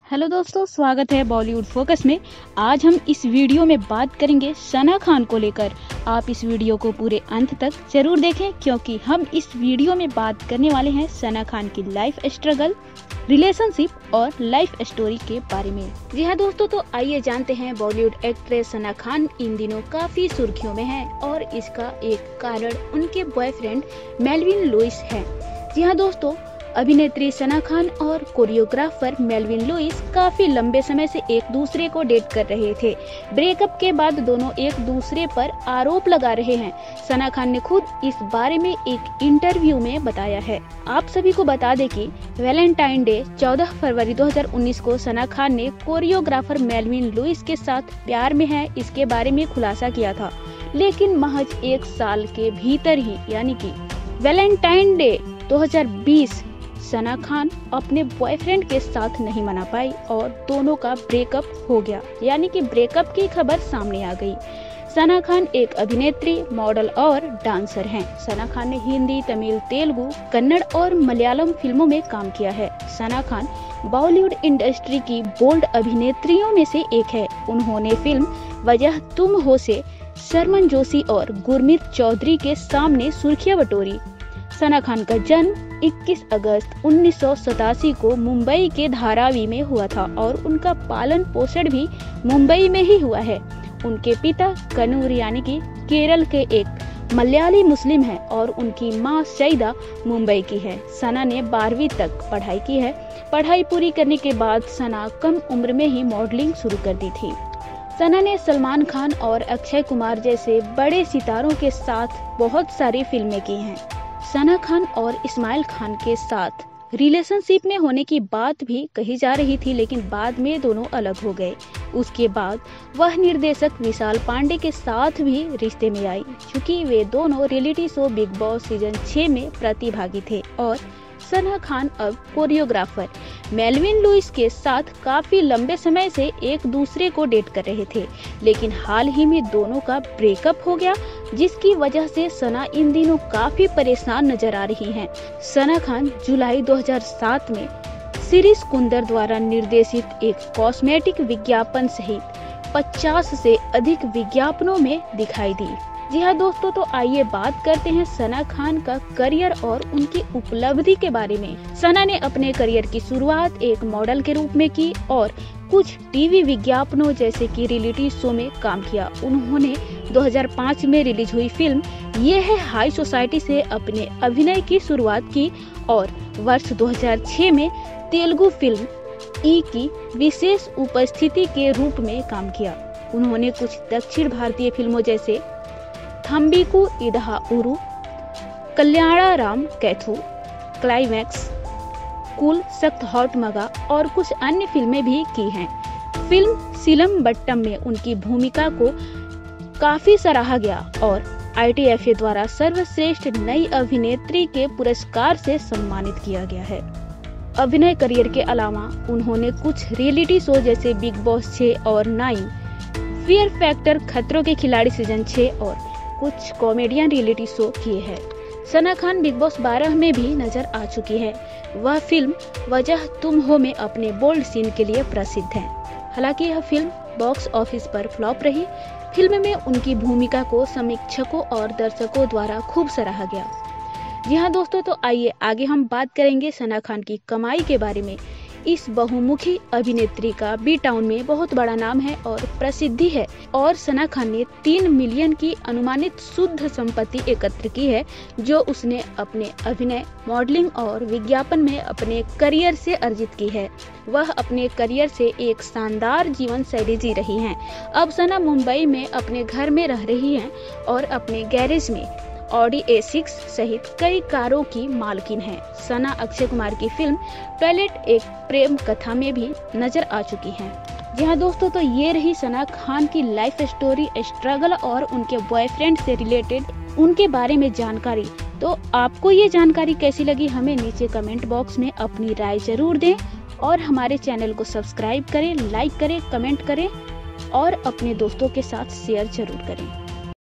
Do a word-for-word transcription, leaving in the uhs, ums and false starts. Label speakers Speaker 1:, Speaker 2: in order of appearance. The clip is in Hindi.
Speaker 1: हेलो दोस्तों, स्वागत है बॉलीवुड फोकस में। आज हम इस वीडियो में बात करेंगे सना खान को लेकर। आप इस वीडियो को पूरे अंत तक जरूर देखें क्योंकि हम इस वीडियो में बात करने वाले हैं सना खान की लाइफ स्ट्रगल, रिलेशनशिप और लाइफ स्टोरी के बारे में। जी हाँ दोस्तों, तो आइए जानते हैं। बॉलीवुड एक्ट्रेस सना खान इन दिनों काफी सुर्खियों में है और इसका एक कारण उनके बॉयफ्रेंड मेलविन लुइस है। जी हाँ दोस्तों, अभिनेत्री सना खान और कोरियोग्राफर मेलविन लुइस काफी लंबे समय से एक दूसरे को डेट कर रहे थे। ब्रेकअप के बाद दोनों एक दूसरे पर आरोप लगा रहे हैं। सना खान ने खुद इस बारे में एक इंटरव्यू में बताया है। आप सभी को बता दें कि वैलेंटाइन डे चौदह फरवरी दो हज़ार उन्नीस को सना खान ने कोरियोग्राफर मेलविन लुइस के साथ प्यार में है इसके बारे में खुलासा किया था, लेकिन महज एक साल के भीतर ही यानी कि वैलेंटाइन डे दो हज़ार बीस सना खान अपने बॉयफ्रेंड के साथ नहीं मना पाई और दोनों का ब्रेकअप हो गया, यानी कि ब्रेकअप की खबर सामने आ गई। सना खान एक अभिनेत्री, मॉडल और डांसर हैं। सना खान ने हिंदी, तमिल, तेलुगु, कन्नड़ और मलयालम फिल्मों में काम किया है। सना खान बॉलीवुड इंडस्ट्री की बोल्ड अभिनेत्रियों में से एक है। उन्होंने फिल्म वजह तुम हो से शर्मन जोशी और गुरमीत चौधरी के सामने सुर्खियां बटोरी। सना खान का जन्म इक्कीस अगस्त उन्नीस सौ सतासी को मुंबई के धारावी में हुआ था और उनका पालन पोषण भी मुंबई में ही हुआ है। उनके पिता कन्नूर यानी कि केरल के एक मलयाली मुस्लिम है और उनकी मां सईदा मुंबई की है। सना ने बारहवीं तक पढ़ाई की है। पढ़ाई पूरी करने के बाद सना कम उम्र में ही मॉडलिंग शुरू कर दी थी। सना ने सलमान खान और अक्षय कुमार जैसे बड़े सितारों के साथ बहुत सारी फिल्में की हैं। सना खान और इस्माइल खान के साथ रिलेशनशिप में होने की बात भी कही जा रही थी, लेकिन बाद में दोनों अलग हो गए। उसके बाद वह निर्देशक विशाल पांडे के साथ भी रिश्ते में आई, क्योंकि वे दोनों reality show Bigg Boss season छह में प्रतिभागी थे। और सना खान अब कोरियोग्राफर मेलविन लुइस के साथ काफी लंबे समय से एक दूसरे को डेट कर रहे थे, लेकिन हाल ही में दोनों का ब्रेकअप हो गया, जिसकी वजह से सना इन दिनों काफी परेशान नजर आ रही हैं। सना खान जुलाई दो हज़ार सात में शिरीष कुंदर द्वारा निर्देशित एक कॉस्मेटिक विज्ञापन सहित पचास से अधिक विज्ञापनों में दिखाई दी। जी हाँ दोस्तों, तो आइए बात करते हैं सना खान का करियर और उनकी उपलब्धि के बारे में। सना ने अपने करियर की शुरुआत एक मॉडल के रूप में की और कुछ टीवी विज्ञापनों जैसे कि रियलिटी शो में काम किया। उन्होंने दो हज़ार पाँच में रिलीज हुई फिल्म ये है हाई सोसाइटी से अपने अभिनय की शुरुआत की और वर्ष दो हज़ार छह में तेलुगु फिल्म ई की विशेष उपस्थिति के रूप में काम किया। उन्होंने कुछ दक्षिण भारतीय फिल्मों जैसे थम्बिकु इदहा उरु, कल्याणाराम कैथु, Climax, Cool Sakkath Hot Maga और कुछ अन्य फिल्में भी की हैं। फिल्म सीलम बट्टम में उनकी भूमिका को काफी सराहा गया और आई टी एफ ए द्वारा सर्वश्रेष्ठ नई अभिनेत्री के पुरस्कार से सम्मानित किया गया है। अभिनय करियर के अलावा उन्होंने कुछ रियलिटी शो जैसे बिग बॉस छह और नाइन, फियर फैक्टर, खतरों के खिलाड़ी सीजन छह और कुछ कॉमेडियन रियलिटी शो किए हैं। सना खान बिग बॉस बारह में भी नजर आ चुकी है। वह फिल्म वजह तुम हो में अपने बोल्ड सीन के लिए प्रसिद्ध है। हालांकि यह फिल्म बॉक्स ऑफिस पर फ्लॉप रही। फिल्म में उनकी भूमिका को समीक्षकों और दर्शकों द्वारा खूब सराहा गया। जी हाँ दोस्तों, तो आइए आगे हम बात करेंगे सना खान की कमाई के बारे में। इस बहुमुखी अभिनेत्री का बी टाउन में बहुत बड़ा नाम है और प्रसिद्धि है और सना खान ने तीन मिलियन की अनुमानित शुद्ध संपत्ति एकत्र की है, जो उसने अपने अभिनय, मॉडलिंग और विज्ञापन में अपने करियर से अर्जित की है। वह अपने करियर से एक शानदार जीवन शैली जी रही हैं। अब सना मुंबई में अपने घर में रह रही हैं और अपने गैरेज में ऑडी ए सिक्स सहित कई कारों की मालकिन है। सना अक्षय कुमार की फिल्म टॉयलेट एक प्रेम कथा में भी नजर आ चुकी हैं। जी हाँ दोस्तों, तो ये रही सना खान की लाइफ स्टोरी, स्ट्रगल और उनके बॉयफ्रेंड से रिलेटेड उनके बारे में जानकारी। तो आपको ये जानकारी कैसी लगी, हमें नीचे कमेंट बॉक्स में अपनी राय जरूर दें और हमारे चैनल को सब्सक्राइब करें, लाइक करें, कमेंट करें और अपने दोस्तों के साथ शेयर जरूर करें।